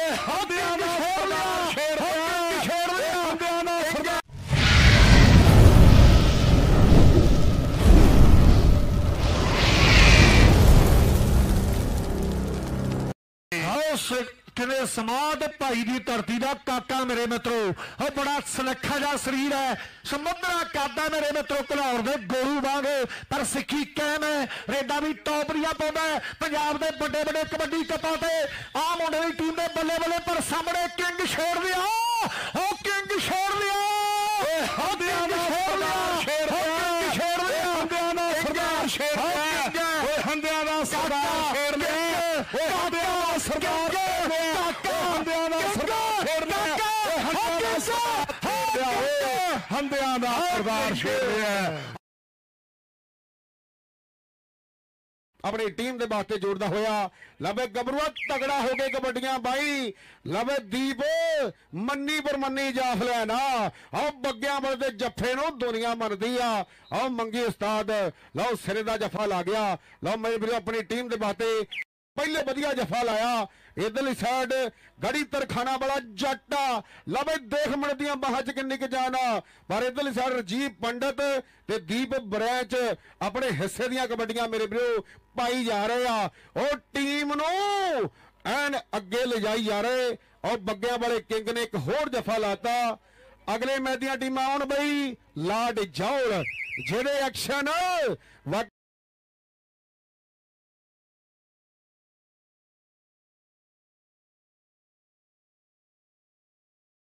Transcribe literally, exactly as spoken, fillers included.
किने समाध भाई की धरती का काका मेरे मित्रों, और बड़ा सुनखा जा शरीर है, समुद्रा करदा मेरे मित्रों, घलौर दे गोरू वांग पर सिक्खी कैम है, रेडा भी टॉप दियां पाउंदा है। पंजाब दे बड़े बड़े कबड्डी कपां ते आ मुंडे दी टीम दे बल्ले बल्ले, पर सामने किंग छेड़ दिया, ओ किंग छेड़ दिया, ओ किंग छेड़ दिया, छेड़ दिया, छेड़ दिया, हंदिया दा सरदार छेड़ दिया, ओए हंदिया दा सरदार छेड़ दिया, ओए हंदिया दा सरदार अपनी टीम के वास्ते जोड़ता होया। लवे गबरूआ तगड़ा हो गए कबड्डियां बाई, लवे दीप मन्नी पर मन्नी जाफ लैना, आओ बग्गियां बलदे जफे नो दुनिया मनदी आ, आओ मंगी उस्ताद लो सिरे दा जफा ला गया। लो मेरे वीरों अपनी टीम के वास्ते पहले वधिया जफा लाया। इधरली साइड गड़ी तरखाना वाला जट्टा, लवे देख मनदियां बाहां च किन्नी क जाना, पर इधरली साइड राजीव पंडित ते दीप ब्रैंच अपने हिस्से दियां कबड्डियां मेरे वीरों पाई जा रहे आ, और टीम नूं एन अगे ले जाई जा रहे। और बग्गियां वाले किंग ने एक होर जफा लाता। अगले मैच दियां टीमां आउण बई लाड जौल, जेड़े एक्शन